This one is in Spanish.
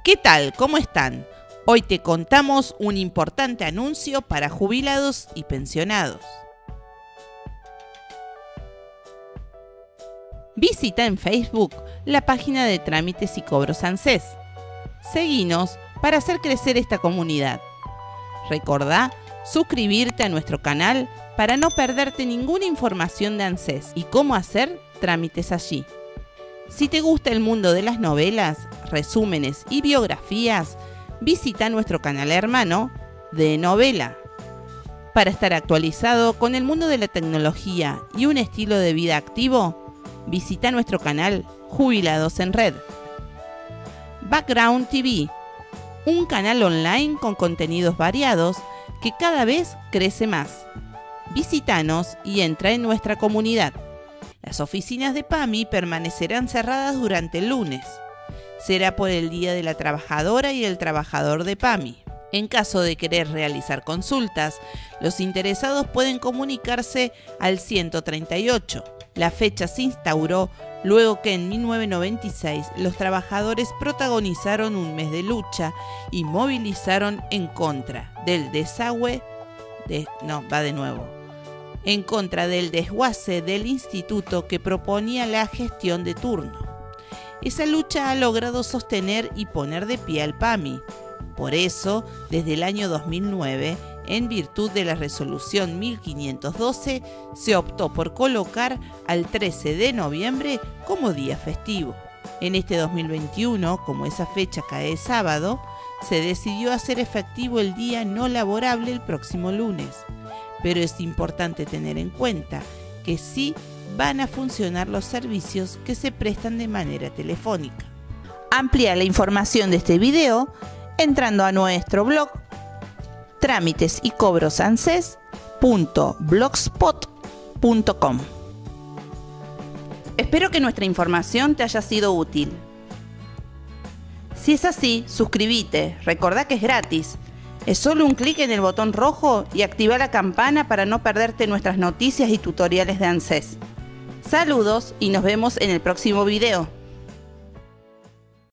¿Qué tal? ¿Cómo están? Hoy te contamos un importante anuncio para jubilados y pensionados. Visita en Facebook la página de Trámites y Cobros ANSES. Seguinos para hacer crecer esta comunidad. Recordá suscribirte a nuestro canal para no perderte ninguna información de ANSES y cómo hacer trámites allí. Si te gusta el mundo de las novelas, resúmenes y biografías, visita nuestro canal hermano de Novela. Para estar actualizado con el mundo de la tecnología y un estilo de vida activo, visita nuestro canal Jubilados en Red. Background TV, un canal online con contenidos variados que cada vez crece más. Visítanos y entra en nuestra comunidad. Las oficinas de PAMI permanecerán cerradas durante el lunes. Será por el Día de la Trabajadora y el Trabajador de PAMI. En caso de querer realizar consultas, los interesados pueden comunicarse al 138. La fecha se instauró luego que en 1996 los trabajadores protagonizaron un mes de lucha y movilizaron en contra del en contra del desguace del instituto que proponía la gestión de turno. Esa lucha ha logrado sostener y poner de pie al PAMI. Por eso, desde el año 2009, en virtud de la resolución 1512, se optó por colocar al 13 de noviembre como día festivo. En este 2021, como esa fecha cae sábado, se decidió hacer efectivo el día no laborable el próximo lunes. Pero es importante tener en cuenta que sí van a funcionar los servicios que se prestan de manera telefónica. Amplía la información de este video entrando a nuestro blog trámitesycobrosanses.blogspot.com. Espero que nuestra información te haya sido útil. Si es así, suscríbete, recordá que es gratis. Es solo un clic en el botón rojo y activa la campana para no perderte nuestras noticias y tutoriales de ANSES. Saludos y nos vemos en el próximo video.